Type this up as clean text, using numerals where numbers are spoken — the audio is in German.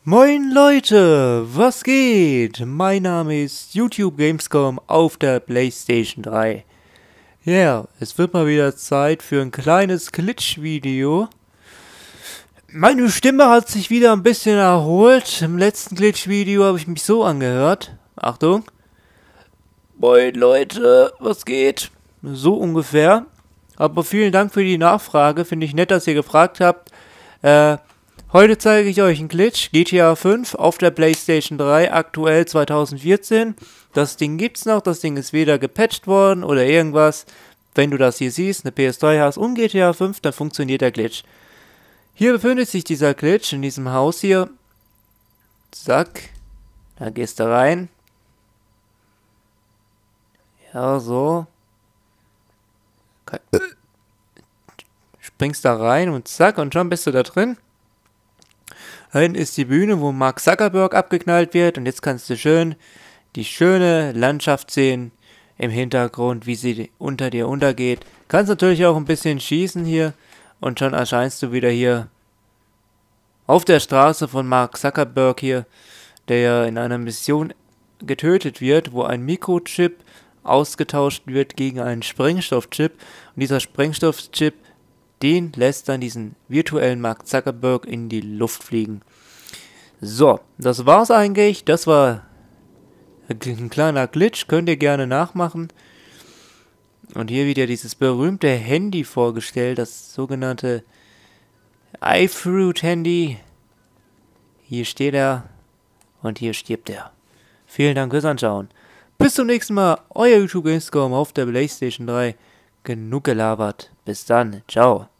Moin Leute, was geht? Mein Name ist YouTube Gamescom auf der PlayStation 3. Ja, es wird mal wieder Zeit für ein kleines Glitch-Video. Meine Stimme hat sich wieder ein bisschen erholt. Im letzten Glitch-Video habe ich mich so angehört. Achtung. Moin Leute, was geht? So ungefähr. Aber vielen Dank für die Nachfrage. Finde ich nett, dass ihr gefragt habt. Heute zeige ich euch einen Glitch, GTA 5 auf der PlayStation 3, aktuell 2014. Das Ding gibt's noch, das Ding ist weder gepatcht worden oder irgendwas. Wenn du das hier siehst, eine PS3 hast und GTA 5, dann funktioniert der Glitch. Hier befindet sich dieser Glitch in diesem Haus hier. Zack. Da gehst du rein. Ja, so. Springst da rein und zack, und schon bist du da drin. Da hinten ist die Bühne, wo Mark Zuckerberg abgeknallt wird. Und jetzt kannst du schön die schöne Landschaft sehen im Hintergrund, wie sie unter dir untergeht. Kannst natürlich auch ein bisschen schießen hier. Und schon erscheinst du wieder hier auf der Straße von Mark Zuckerberg hier, der ja in einer Mission getötet wird, wo ein Mikrochip ausgetauscht wird gegen einen Sprengstoffchip. Und dieser Sprengstoffchip, den lässt dann diesen virtuellen Mark Zuckerberg in die Luft fliegen. So, das war's eigentlich. Das war ein kleiner Glitch. Könnt ihr gerne nachmachen. Und hier wieder dieses berühmte Handy vorgestellt. Das sogenannte iFruit Handy. Hier steht er. Und hier stirbt er. Vielen Dank fürs Anschauen. Bis zum nächsten Mal. Euer YouTube Gamescom auf der PlayStation 3. Genug gelabert. Bis dann. Ciao.